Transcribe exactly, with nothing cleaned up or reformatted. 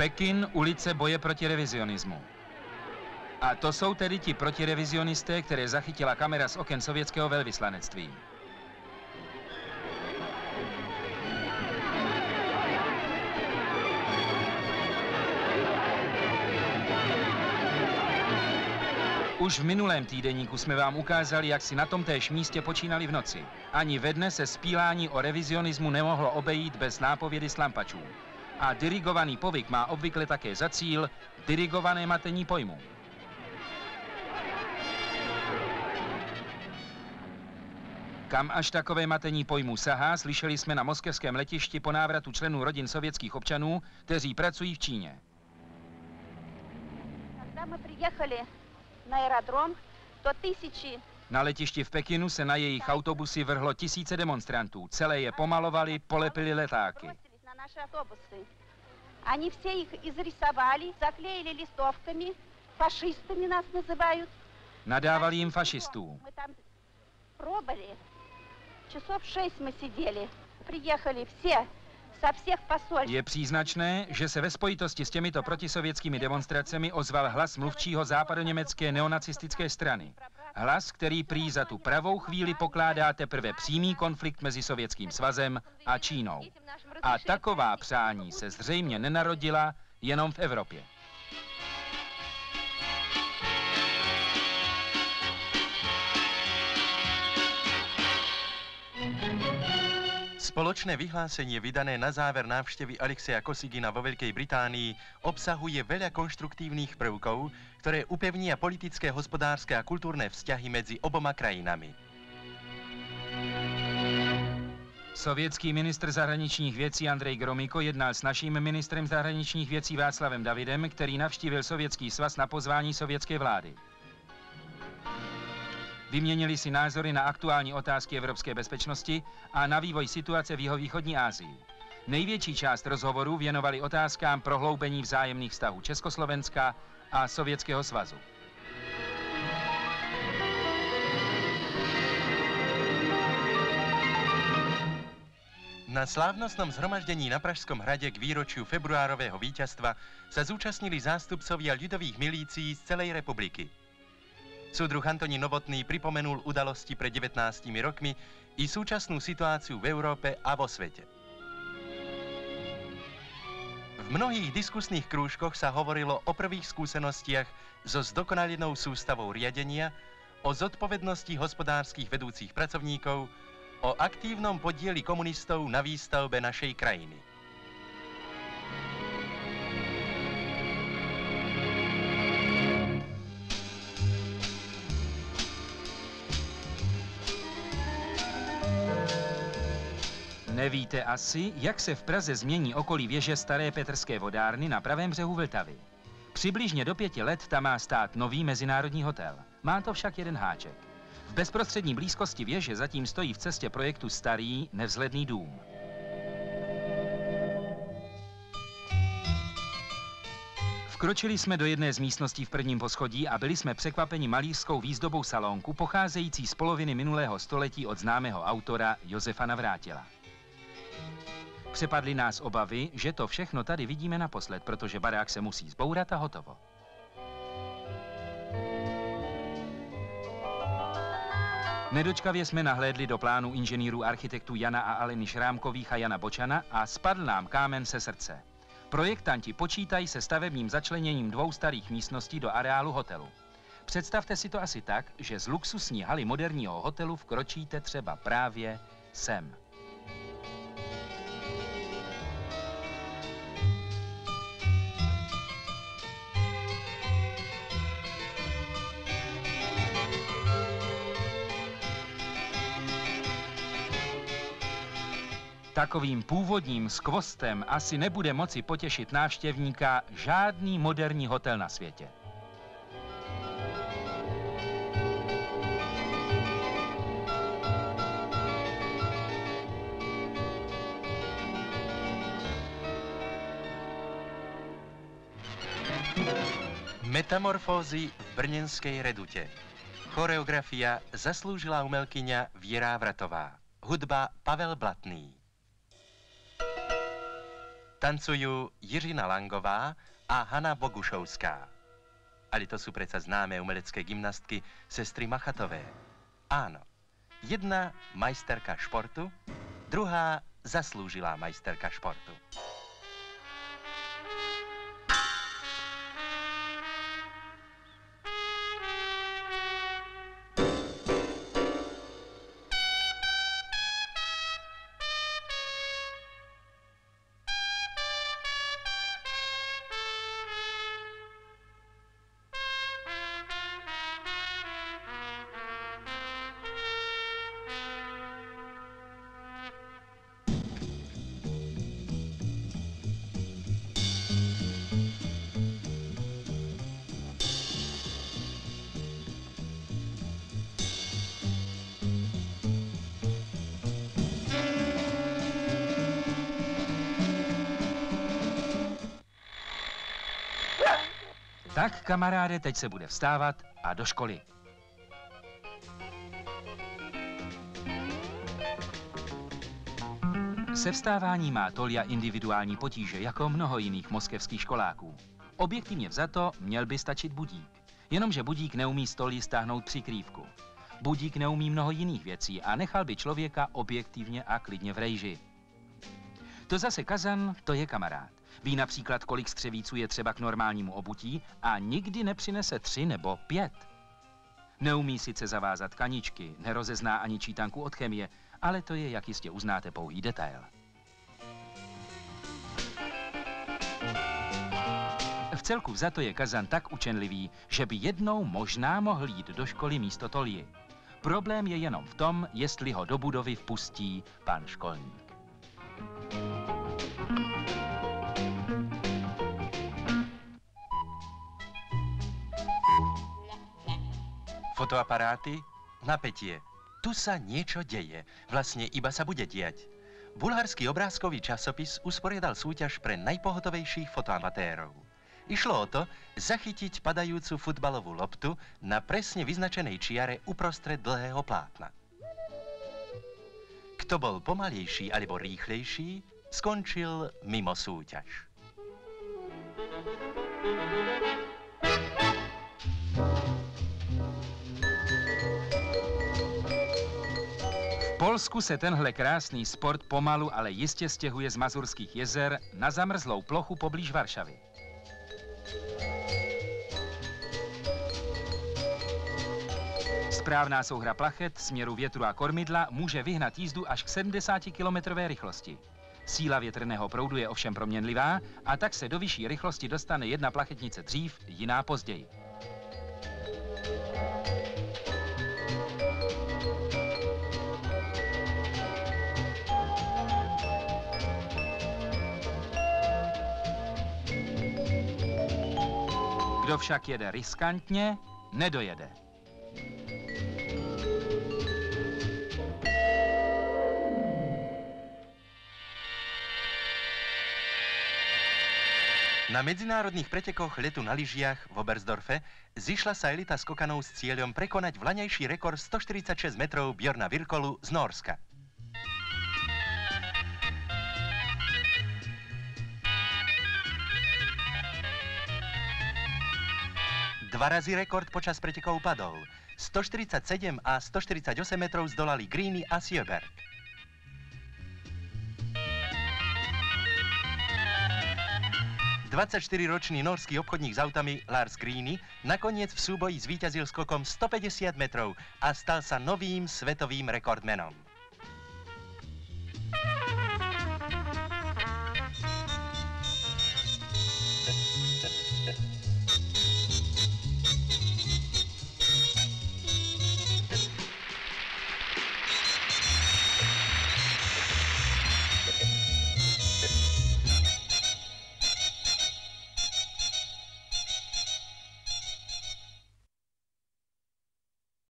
Pekin, ulice boje proti revizionismu. A to jsou tedy ti protirevizionisté, které zachytila kamera z oken sovětského velvyslanectví. Už v minulém týdeníku jsme vám ukázali, jak si na tomtéž místě počínali v noci. Ani ve dne se spílání o revizionismu nemohlo obejít bez nápovědy slampačů. A dirigovaný povyk má obvykle také za cíl dirigované matení pojmů. Kam až takové matení pojmů sahá, slyšeli jsme na moskevském letišti po návratu členů rodin sovětských občanů, kteří pracují v Číně. Na aerodrom, to tisíci... Na letišti v Pekinu se na jejich autobusy vrhlo tisíce demonstrantů. Celé je pomalovali, polepili letáky. Oni vše jich izrysovali, zaklejili listovkami, fašistami nás nazývají. Nadávali jim fašistů. My tam probali, časov šest jsme seděli, přijeli vše. Je příznačné, že se ve spojitosti s těmito protisovětskými demonstracemi ozval hlas mluvčího západoněmecké neonacistické strany. Hlas, který prý za tu pravou chvíli pokládá teprve přímý konflikt mezi Sovětským svazem a Čínou. A taková přání se zřejmě nenarodila jenom v Evropě. Spoločné vyhlásenie vydané na záver návštevy Alexeja Kosygina vo Veľkej Británii obsahuje veľa konštruktívnych prvkov, ktoré upevnia politické, hospodárske a kultúrne vzťahy medzi oboma krajinami. Sovětský ministr zahraničních věcí Andrej Gromyko jednal s naším ministrem zahraničních věcí Václavem Davidem, který navštívil Sovětský svaz na pozvání sovětské vlády. Vyměnili si názory na aktuální otázky evropské bezpečnosti a na vývoj situace v jihovýchodní Asii. Největší část rozhovorů věnovali otázkám prohloubení vzájemných vztahů Československa a Sovětského svazu. Na slávnostnom zhromaždení na Pražskom hrade k výročiu februárového víťazstva sa zúčastnili zástupcovia ľudových milícií z celej republiky. Súdruh Antonín Novotný pripomenul udalosti pred devätnástimi rokmi i súčasnú situáciu v Európe a vo svete. V mnohých diskusných krúžkoch sa hovorilo o prvých skúsenostiach so zdokonalenou sústavou riadenia, o zodpovednosti hospodárskych vedúcich pracovníkov, o aktívnom podieli komunistov na výstavbe našej krajiny. Nevíte asi, jak se v Praze změní okolí věže Staré Petrské vodárny na pravém břehu Vltavy. Přibližně do pěti let tam má stát nový mezinárodní hotel. Má to však jeden háček. V bezprostřední blízkosti věže zatím stojí v cestě projektu starý, nevzhledný dům. Vkročili jsme do jedné z místností v prvním poschodí a byli jsme překvapeni malířskou výzdobou salonku, pocházející z poloviny minulého století od známého autora Josefa Navrátila. Přepadly nás obavy, že to všechno tady vidíme naposled, protože barák se musí zbourat a hotovo. Nedočkavě jsme nahlédli do plánu inženýrů architektů Jana a Aleny Šrámkových a Jana Bočana a spadl nám kámen se srdce. Projektanti počítají se stavebním začleněním dvou starých místností do areálu hotelu. Představte si to asi tak, že z luxusní haly moderního hotelu vkročíte třeba právě sem. Takovým původním skvostem asi nebude moci potěšit návštěvníka žádný moderní hotel na světě. Metamorfózy v brněnskej redute. Choreografia zaslúžilá umelkyňa Věra Vratová. Hudba Pavel Blatný. Tancujú Jiřina Langová a Hana Bogušovská. Ale to sú predsa známe umelecké gymnastky sestry Machatové. Áno, jedna majsterka športu, druhá zaslúžilá majsterka športu. Tak, kamaráde, teď se bude vstávat a do školy. Se vstávání má Tolja individuální potíže, jako mnoho jiných moskevských školáků. Objektivně vzato měl by stačit budík. Jenomže budík neumí z Tolji stáhnout přikrývku. Budík neumí mnoho jiných věcí a nechal by člověka objektivně a klidně v rejži. To zase Kazan, to je kamarád. Ví například, kolik střevíců je třeba k normálnímu obutí a nikdy nepřinese tři nebo pět. Neumí sice zavázat kaničky, nerozezná ani čítanku od chemie, ale to je, jak jistě uznáte, pouhý detail. V celku vzato je Kazan tak učenlivý, že by jednou možná mohl jít do školy místo Tolji. Problém je jenom v tom, jestli ho do budovy vpustí pan školník. Fotoaparáty, napätie. Tu sa niečo deje. Vlastne iba sa bude diať. Bulharský obrázkový časopis usporiadal súťaž pre najpohotovejších fotoamatérov. Išlo o to zachytiť padajúcu futbalovú loptu na presne vyznačenej čiare uprostred dlhého plátna. Kto bol pomalejší alebo rýchlejší, skončil mimo súťaž. V Polsku se tenhle krásný sport pomalu, ale jistě stěhuje z Mazurských jezer na zamrzlou plochu poblíž Varšavy. Správná souhra plachet, směru větru a kormidla může vyhnat jízdu až k sedmdesátikilometrové rychlosti. Síla větrného proudu je ovšem proměnlivá a tak se do vyšší rychlosti dostane jedna plachetnice dřív, jiná později. Kdo však jede riskantně, nedojede. Na medzinárodných pretekoch letu na lyžiach v Oberstdorfe zišla sa elita skokanov s cieľom prekonať vlaňajší rekord stoštyridsaťšesť metrov Bjorna Virkolu z Nórska. Dva razy rekord počas pretekov padol. stoštyridsaťsedem a stoštyridsaťosem metrov zdolali Greeny a Sjöberg. dvadsaťštyriročný norský obchodník s autami Lars Greeny nakoniec v súboji zvíťazil skokom stopäťdesiat metrov a stal sa novým svetovým rekordmenom.